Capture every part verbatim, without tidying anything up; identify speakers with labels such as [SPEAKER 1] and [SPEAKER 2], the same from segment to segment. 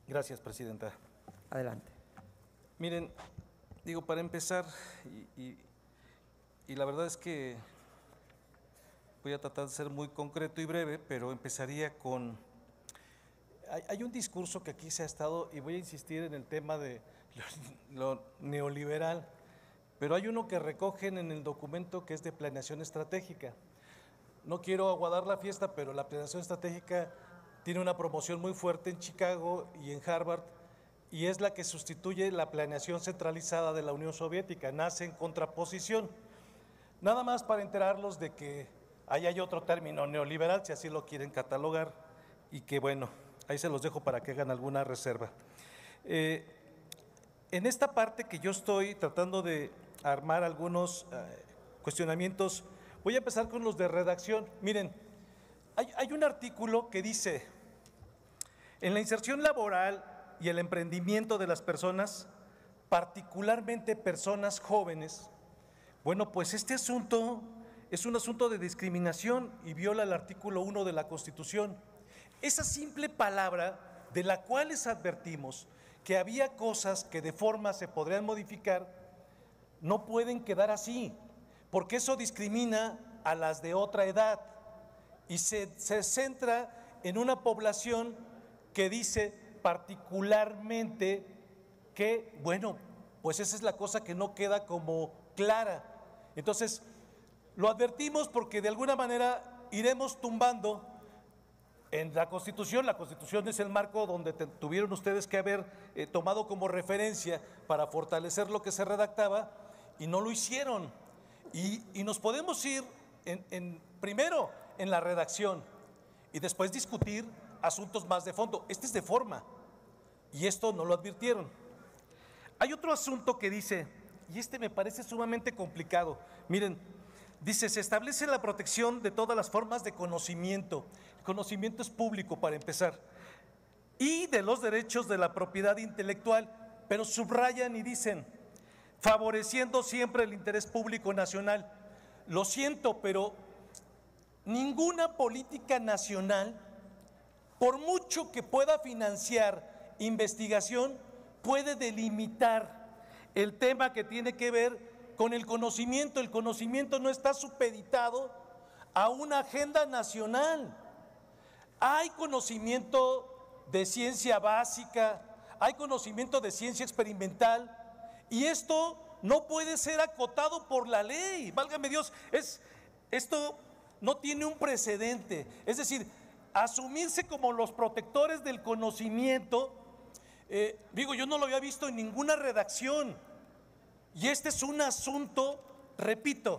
[SPEAKER 1] Gracias, presidenta.
[SPEAKER 2] Adelante.
[SPEAKER 1] Miren, digo, para empezar, y, y, y la verdad es que voy a tratar de ser muy concreto y breve, pero empezaría con… Hay, hay un discurso que aquí se ha estado, y voy a insistir en el tema de lo, lo neoliberal, pero hay uno que recogen en el documento que es de planeación estratégica. No quiero aguadar la fiesta, pero la planeación estratégica tiene una promoción muy fuerte en Chicago y en Harvard, y es la que sustituye la planeación centralizada de la Unión Soviética, nace en contraposición. Nada más para enterarlos de que ahí hay otro término neoliberal, si así lo quieren catalogar, y que bueno, ahí se los dejo para que hagan alguna reserva. Eh, en esta parte que yo estoy tratando de armar algunos eh, cuestionamientos, voy a empezar con los de redacción. Miren, hay, hay un artículo que dice, en la inserción laboral y el emprendimiento de las personas, particularmente personas jóvenes, bueno, pues este asunto es un asunto de discriminación y viola el artículo uno de la Constitución. Esa simple palabra, de la cual les advertimos que había cosas que de forma se podrían modificar, no pueden quedar así, porque eso discrimina a las de otra edad y se, se centra en una población que dice particularmente que, bueno, pues esa es la cosa que no queda como clara. Entonces, lo advertimos porque de alguna manera iremos tumbando en la Constitución. La Constitución es el marco donde te, tuvieron ustedes que haber eh, tomado como referencia para fortalecer lo que se redactaba y no lo hicieron. Y, y nos podemos ir en, en, primero en la redacción y después discutir asuntos más de fondo. Este es de forma y esto no lo advirtieron. Hay otro asunto que dice, y este me parece sumamente complicado, miren, dice, se establece la protección de todas las formas de conocimiento. El conocimiento es público para empezar, y de los derechos de la propiedad intelectual, pero subrayan y dicen, favoreciendo siempre el interés público nacional. Lo siento, pero ninguna política nacional, por mucho que pueda financiar investigación, puede delimitar el tema que tiene que ver con el conocimiento. El conocimiento no está supeditado a una agenda nacional. Hay conocimiento de ciencia básica, hay conocimiento de ciencia experimental, y esto no puede ser acotado por la ley. Válgame Dios, es, esto no tiene un precedente. Es decir, asumirse como los protectores del conocimiento, eh, digo, yo no lo había visto en ninguna redacción. Y este es un asunto, repito,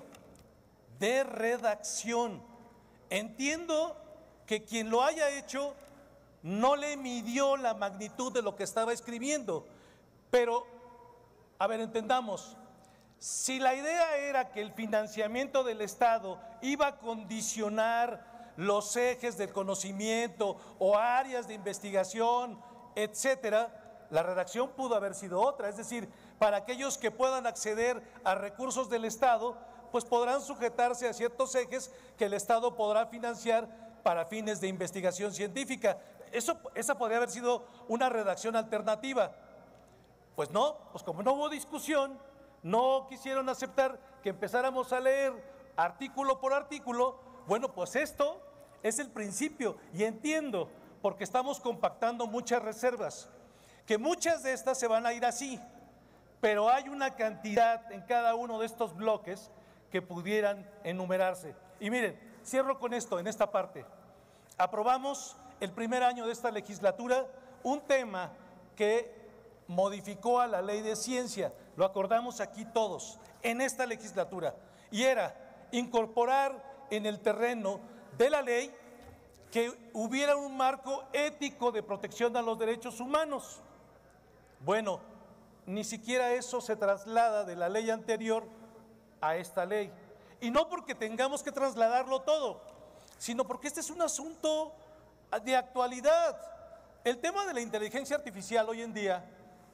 [SPEAKER 1] de redacción. Entiendo que quien lo haya hecho no le midió la magnitud de lo que estaba escribiendo, pero, a ver, entendamos, si la idea era que el financiamiento del Estado iba a condicionar los ejes del conocimiento o áreas de investigación, etcétera, la redacción pudo haber sido otra. Es decir, para aquellos que puedan acceder a recursos del Estado, pues podrán sujetarse a ciertos ejes que el Estado podrá financiar para fines de investigación científica. Eso, esa podría haber sido una redacción alternativa. Pues no, pues como no hubo discusión, no quisieron aceptar que empezáramos a leer artículo por artículo. Bueno, pues esto es el principio, y entiendo, porque estamos compactando muchas reservas, que muchas de estas se van a ir así, pero hay una cantidad en cada uno de estos bloques que pudieran enumerarse. Y miren, cierro con esto, en esta parte. Aprobamos el primer año de esta legislatura un tema que modificó a la ley de ciencia, lo acordamos aquí todos, en esta legislatura, y era incorporar en el terreno de la ley que hubiera un marco ético de protección a los derechos humanos. Bueno, ni siquiera eso se traslada de la ley anterior a esta ley. Y no porque tengamos que trasladarlo todo, sino porque este es un asunto de actualidad. El tema de la inteligencia artificial hoy en día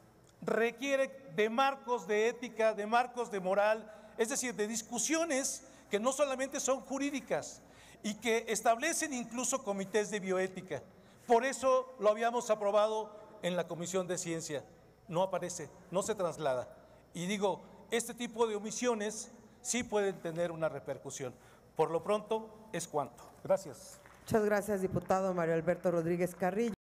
[SPEAKER 1] requiere de marcos de ética, de marcos de moral, es decir, de discusiones que no solamente son jurídicas y que establecen incluso comités de bioética. Por eso lo habíamos aprobado en la Comisión de Ciencia. No aparece, no se traslada. Y digo, este tipo de omisiones sí pueden tener una repercusión. Por lo pronto, es cuanto. Gracias.
[SPEAKER 2] Muchas gracias, diputado Mario Alberto Rodríguez Carrillo.